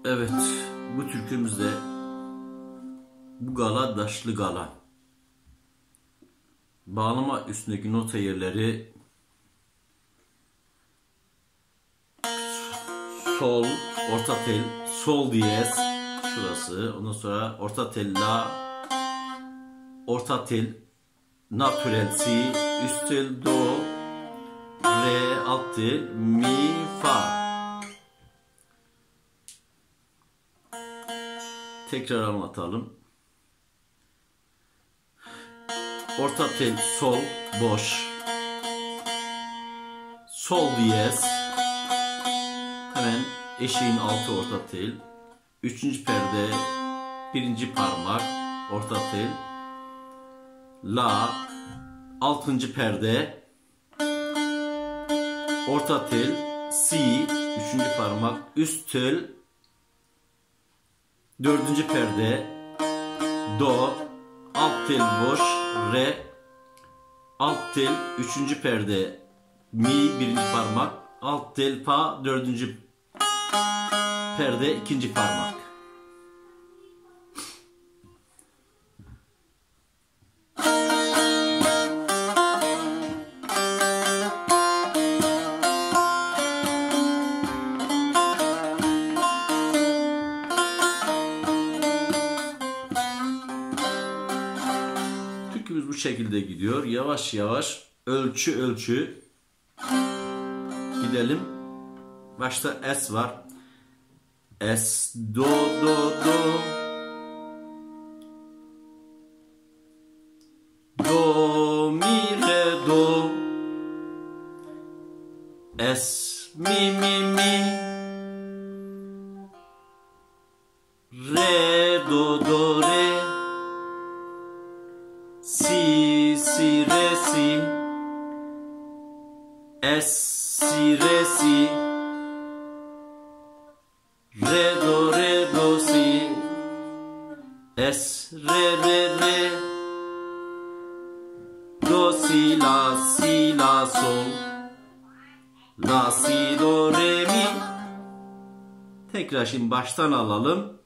Evet, bu türkümüzde bu gala daşlı gala. Bağlama üstündeki nota yerleri sol, orta tel, sol diyez şurası. Ondan sonra orta tel la, orta tel natürel si, üst tel do, re, alt tel mi, fa. Tekrar anlatalım. Orta tel sol boş. Sol diyez. Hemen eşiğin altı orta tel. Üçüncü perde birinci parmak orta tel. La altıncı perde orta tel. Si üçüncü parmak üst tel. Dördüncü perde do, alt tel boş, re, alt tel üçüncü perde mi birinci parmak, alt tel fa dördüncü perde ikinci parmak. Türkümüz bu şekilde gidiyor. Yavaş yavaş ölçü ölçü gidelim. Başta S var. S, do, do, do. Do, mi, re, do. S, mi, mi, mi. Re, do, do, re. Si, si, re, si. S, si, re, si. Re, do, re, do, si. S, re, re, re. Do, si, la, sol. La, si, do, re, mi. Tekrar şimdi baştan alalım.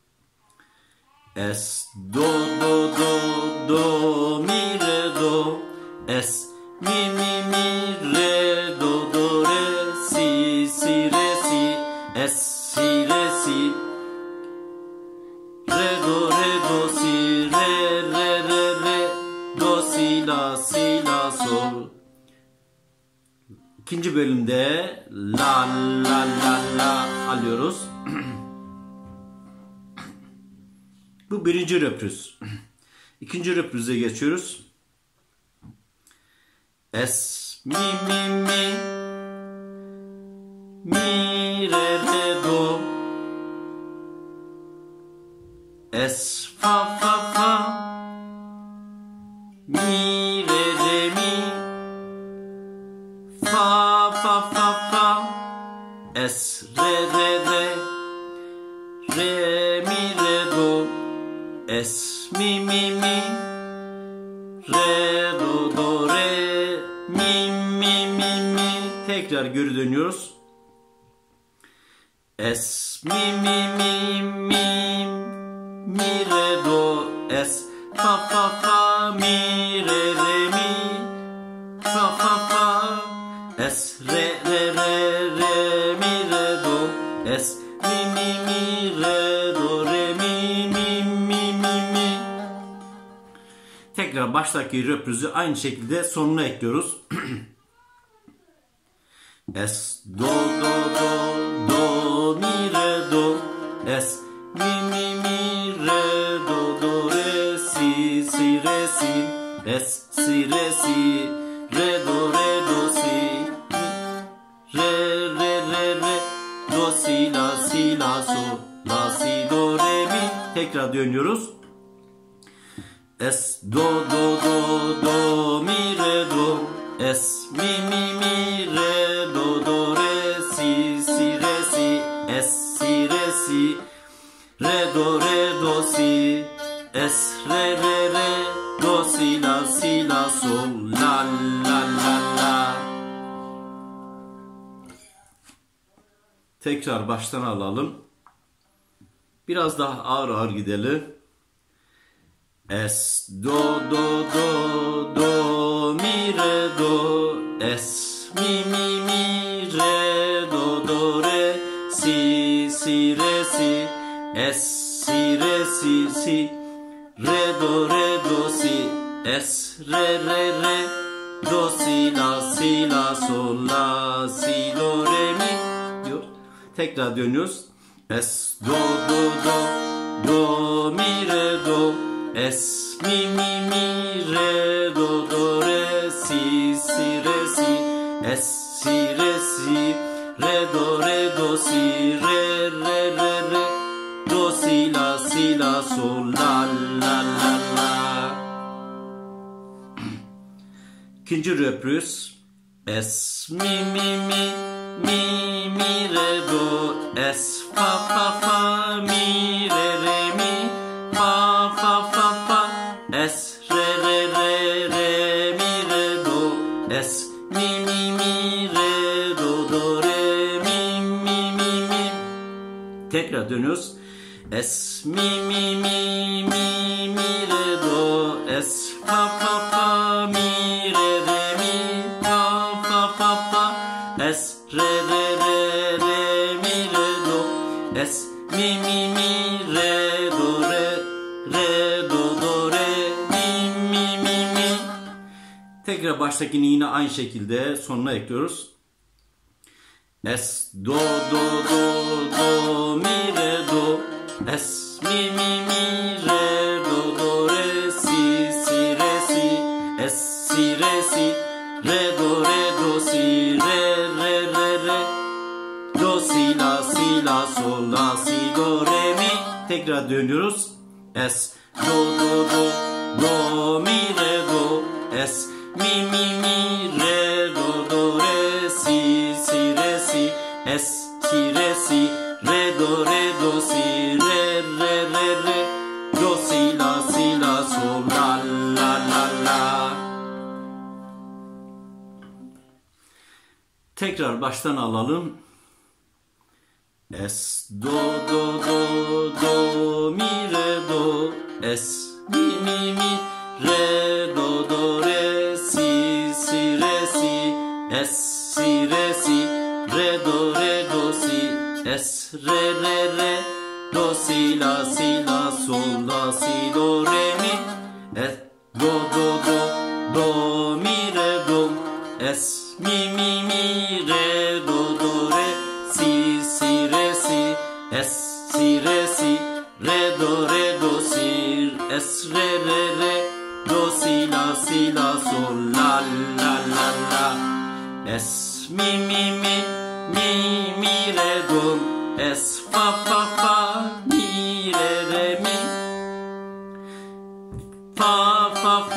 S, do, do, do, do, mi, re, do. S, mi, mi, mi, re, do, do, re. Si, si, re, si. S, si, re, si. Re, do, si. Re, re, re, re. Do, si, la, sol. İkinci bölümde la, la, la, la alıyoruz. Bu birinci röprüz. İkinci röprüze geçiyoruz. S, mi, mi, mi. Mi, re, re, do. S, fa, fa, fa. Mi, re, re, mi. Fa, fa, fa, fa. S, re, re, re. Re, mi, re, do. S, mi, mi, mi. Re, do, do, re. Mi, mi, mi, mi. Tekrar geri dönüyoruz. S, mi, mi, mi, mi. Mi, re, do. S, fa, fa, fa. Mi, re, re, mi. Fa, fa, fa. S, re, re, re, re. Mi, re, do. S, mi, mi, mi, re, do, re, mi, mi, mi, mi, mi. Tekrar baştaki röprüzü aynı şekilde sonuna ekliyoruz. S, do, do, do, do, mi, re, do. S, mi, mi, mi, re, do, do, re, si, si, re, si. S, si, re, si. Re, do, si. Re, re, re, re. Do, si, la, sol. La, si, do, re, mi. Tekrar dönüyoruz. S, do, do, do, do, mi, re, do. S, mi, mi, mi, re, do, do, re, si, si, re, si. S, si, re, si. Re, do, si. S, re, re, re. Do, si, la, sol. La, la, la, la. Tekrar baştan alalım. Biraz daha ağır ağır gidelim. Es, do, do, do, do, mi, re, do. Es, mi, mi, mi, re, do, do, re, si, si, re, si. Es, si, re, si, si. Re, do, si. Es, re, re, do, si, la, sol, la, si, do, re, mi diyor. Tekrar dönüyoruz. Es, do, do, do, do, mi, re, do. Es, mi, mi, mi, re, do, re, si, si, re, si. Es, si, re, do, si, re, do, si, la, sol, la, la. İkinci reprise. Es, mi, re, do. Es, fa, mi, re, mi. Fa. Es, re, mi, re, do. Es, mi, re, do, re, mi. Tekrar dönüyoruz. Es, mi, re, do. Es, fa, mi, re, mi. Fa. Es, re, mi, re, do. Es, mi, re, do, re, mi. Tekrar baştakini yine aynı şekilde sonuna ekliyoruz. Es, do, mi, re, do. Es, mi, re, do, re, si, re, si. Es, re, si. Re, do, si, re. Do, si, la, sol, la, si, do, re, mi. Tekrar dönüyoruz. Es, do, mi, re, do. Es, mi, re, do, re, si, re, si. Es, re, si. Re, do, si, re, do, si, la, sol, la. Tekrar baştan alalım. Es, do, mi, re, do. Es, mi, re, do, re, si, re, si. Es, re, si. Re, do, si. Es, re, do, si, la, sol, la, si, do, re, mi. Es, do, mi, re, do. Es, mi, re, do, re, si, re, si. Es, re, si. Re, do, si. Es, re, do, si, la, sol, la. Es, mi, re, do. Es, fa, mi, re, mi. Fa.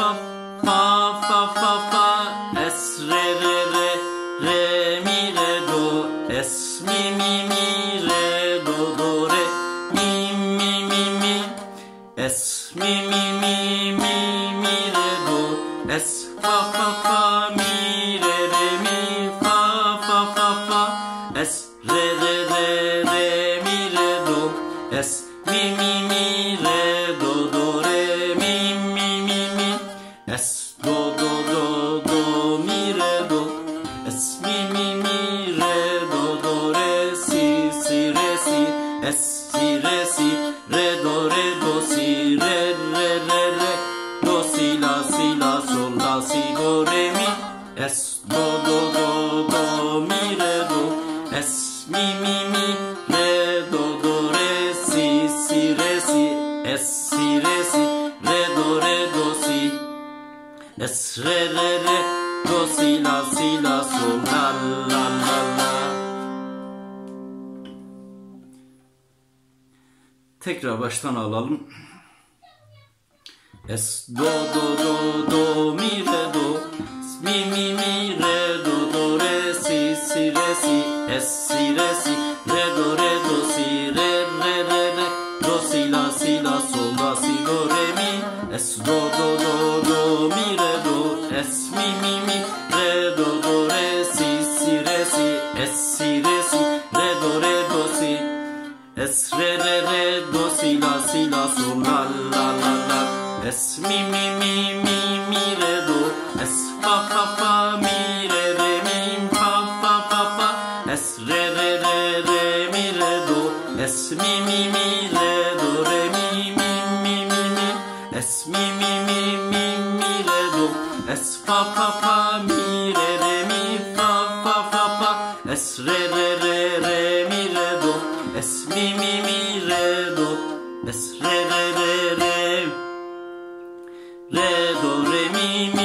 Es, re, mi, re, do. Es, mi, re, do, re, mi. Es, mi, re, do. Es, fa, mi, re, mi. Fa. Es, re, mi, re, do. Es, mi, re, do, re, mi. Es, do, mi, re, do. Es, mi, re, do, re, si, re, si. Es, re, si. Re, do, si, re, do, si, la, sol, la, si, do, re, mi. Es, do, mi, re, do. Es, mi, re, do, re, si, re, si. Es, re, si. Re, do, si. Es, re, do, si, la, sol, la. Tekrar baştan alalım. Es, do, mi, re, do. Mi, re, do, re, si, re, si. Es, re, si. Re, do, si, re, do, si, la, sol, la, si, do, re, mi. Es, do, mi, re, do. Es, mi, re, do, re, si, re, si. Es, re, si. Re, do, si. Es, re, do, si la sol la la la la. Es mi re do. Es fa fa fa mi re mi fa fa fa fa. Es re mi re do. Es mi re do re mi. Es mi re do. Es fa fa fa mi re mi fa fa fa fa. Es re mi re do. Es mi re do. Es re do re mi.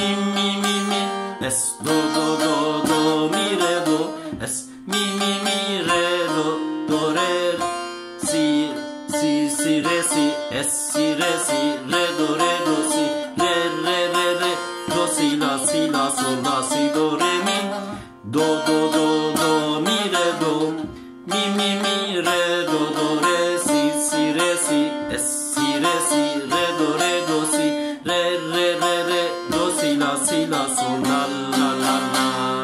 Es do mi re do. Es mi re do re si re si. Es si re do si. Re do si la sol la si do re mi. Do mi re do. Mi re do re si re si. Es si re do si. Re do si la sol la la la la.